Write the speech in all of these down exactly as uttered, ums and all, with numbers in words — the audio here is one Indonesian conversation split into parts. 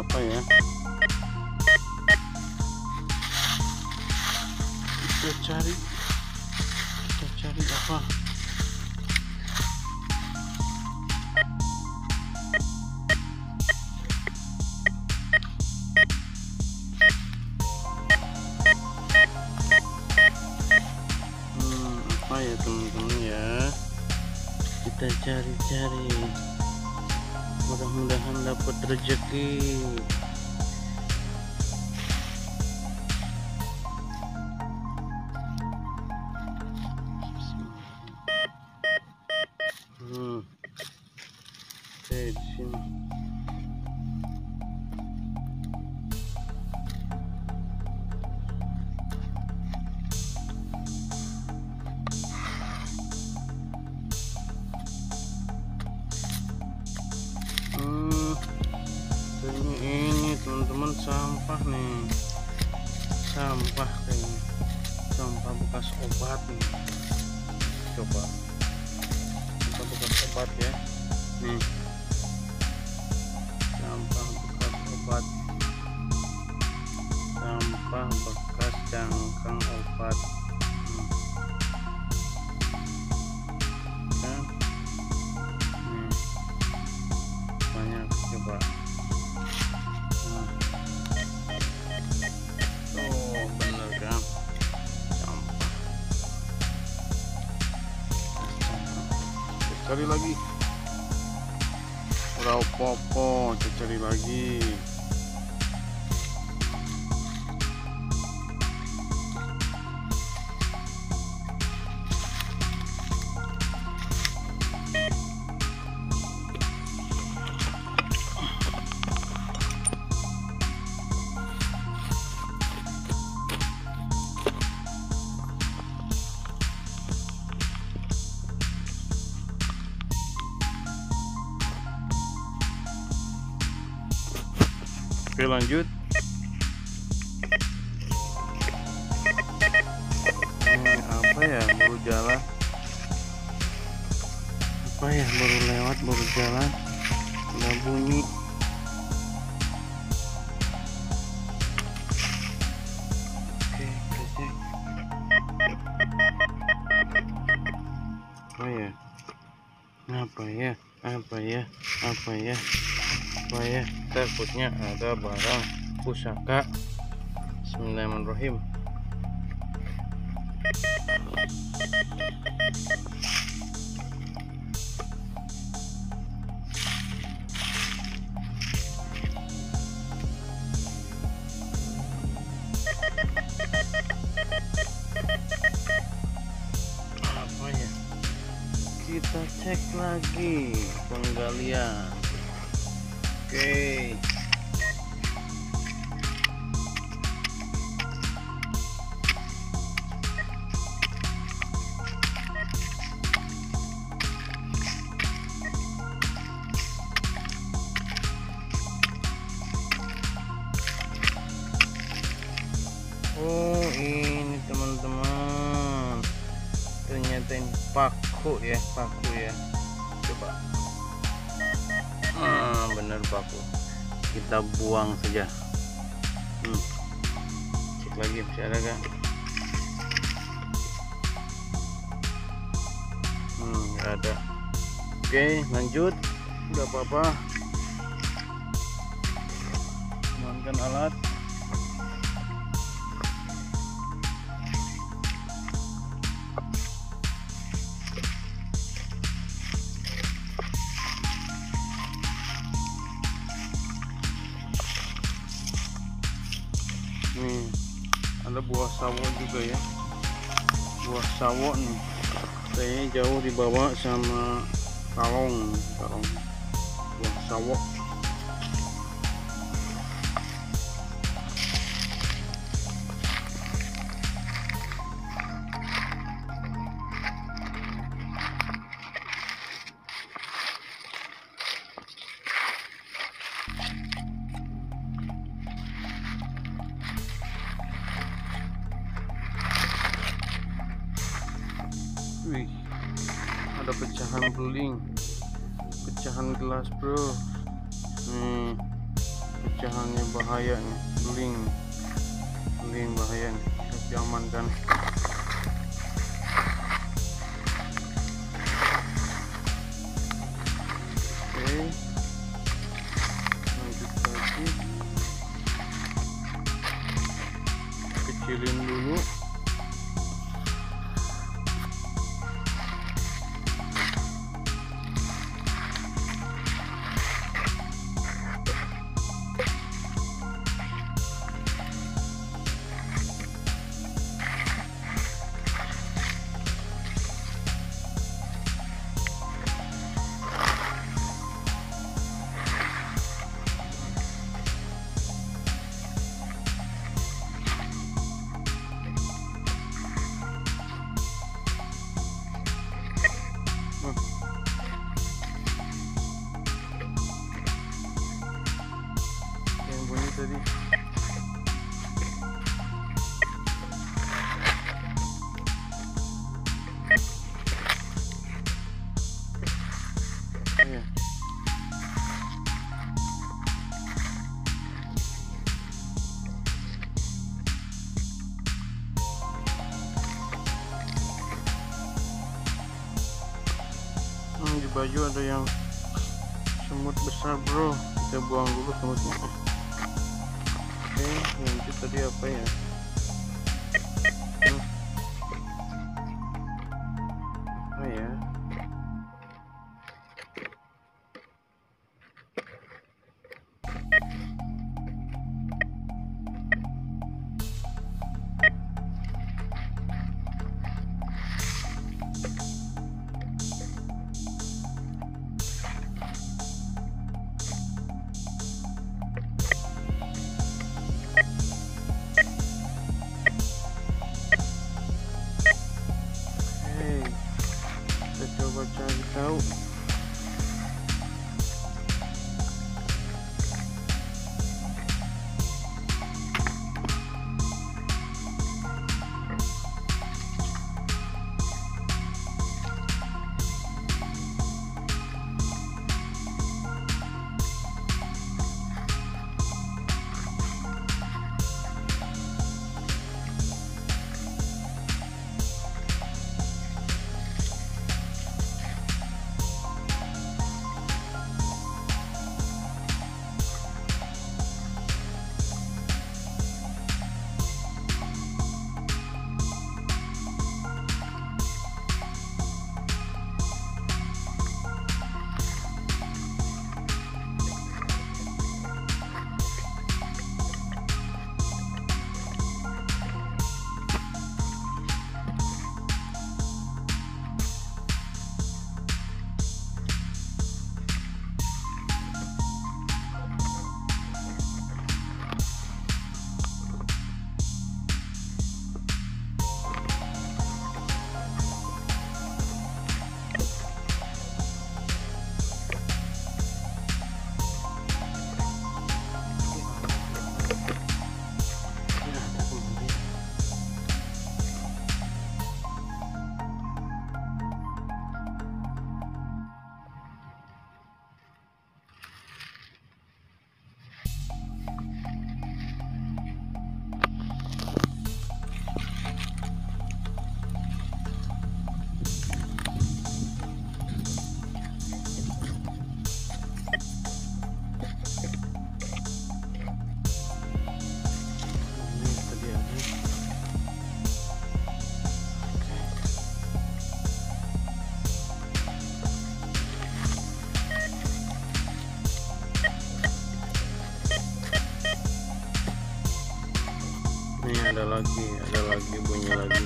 apa ya, kita cari kita cari apa. hmm, apa ya teman-teman ya, kita cari-cari, mudah-mudahan dapat rezeki. Hmm. Oke, di sini. Hmm. Ini ini teman-teman, sampah nih. Sampah kayaknya. Sampah bekas obat nih. Coba. Sampah bekas obat ya. Nih. Sampah bekas obat. Sampah bekas cangkang obat. Hmm. Kan? Nih. Banyak, coba. Nah. Oh, bener kan? Sampah. Cari lagi. Rau popo, cari lagi. Oke, lanjut. Ini apa ya, baru jalan. Apa ya, baru lewat, baru jalan, udah bunyi. Oke, kita cek. Apa ya? Apa ya? Apa ya? Apa ya? Apa ya? Takutnya ada barang pusaka. Bismillahirrahmanirrahim. Apa ya? Kita cek lagi penggalian. Oke. Oh, ini teman-teman, ternyata ini paku ya, paku ya. Coba. Ah, bener paku. Kita buang saja. Hmm. Cek lagi masih ada kan? Hmm, nggak ada. Oke, lanjut. Udah apa-apa. Amankan alat. Nih, ada buah sawo juga ya. Buah sawo nih. Kayaknya jauh dibawa sama kalong, kalong. Buah sawo. Wih, ada pecahan beling, pecahan gelas bro. Nih, pecahannya bahaya nih, beling beling bahaya nih, harus diamankan. Oke, lanjut lagi, kecilin dulu. Yang bunyi tadi ya. Hmm, di baju ada yang semut besar bro, kita buang dulu semutnya. Oke, lanjut tadi apa ya? Hmm. Apa ya? Coba cari tahu. Ini ada lagi, ada lagi bunyi lagi.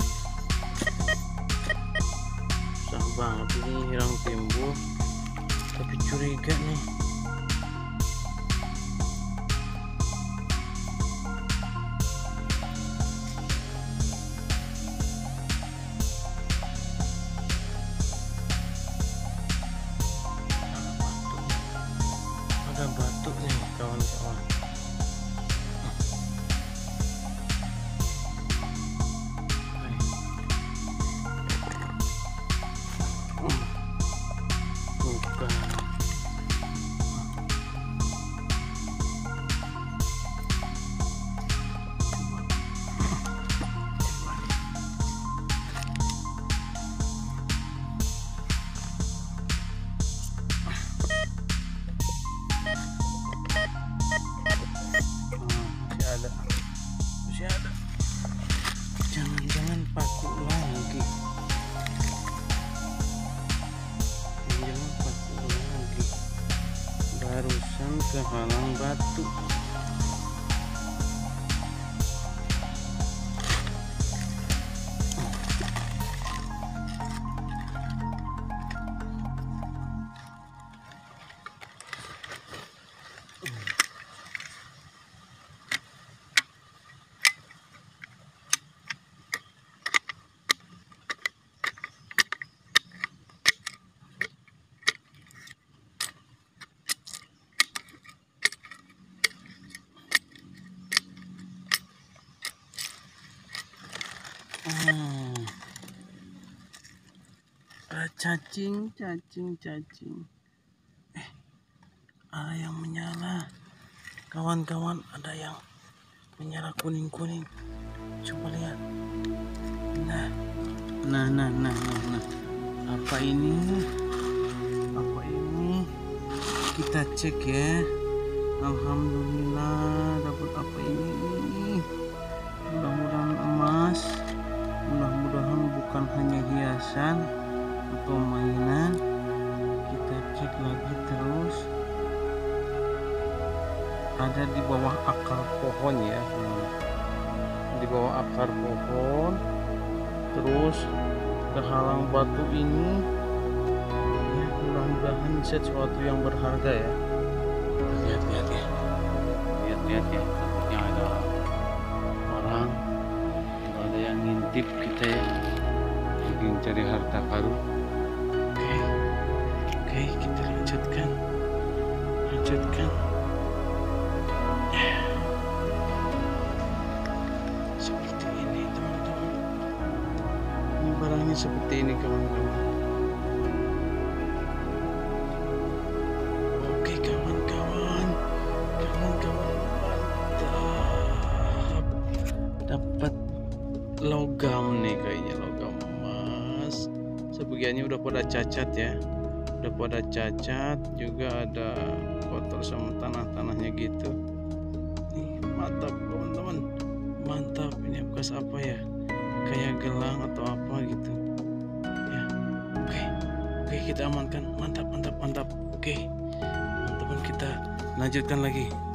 Susah banget ini hilang timbul, tapi curiga nih. Ada batu nih kawan-kawan. Bukan. terhalang batu. Hmm. Ada cacing, cacing, cacing. Eh, ada yang menyala. Kawan-kawan, ada yang menyala kuning-kuning. Coba lihat. Nah, nah, nah, nah, nah, nah. Apa ini? Apa ini? Kita cek ya. Alhamdulillah dapat apa ini? Mudah-mudahan emas. Mudah-mudahan bukan hanya hiasan atau mainan. Kita cek lagi terus. Ada di bawah akar pohon ya. Nah, di bawah akar pohon. Terus terhalang batu ini. Ya, mudah-mudahan sesuatu yang berharga ya. Lihat-lihat ya. Lihat-lihat ya. Sepertinya ada orang. Ada yang ngintip kita ya, lagi mencari harta karun. Oke, oke, kita lanjutkan, lanjutkan. Seperti ini teman-teman. Ini barangnya seperti ini kawan-kawan. Oke kawan-kawan, kawan-kawan mantap. Dapat logam nih, kayaknya logam emas. Sebagiannya udah pada cacat ya, udah pada cacat, juga ada kotor sama tanah-tanahnya gitu. Nih, mantap teman-teman, mantap. Ini bekas apa ya, kayak gelang atau apa gitu ya. Oke, oke, kita amankan. Mantap, mantap, mantap. Oke teman-teman, kita lanjutkan lagi.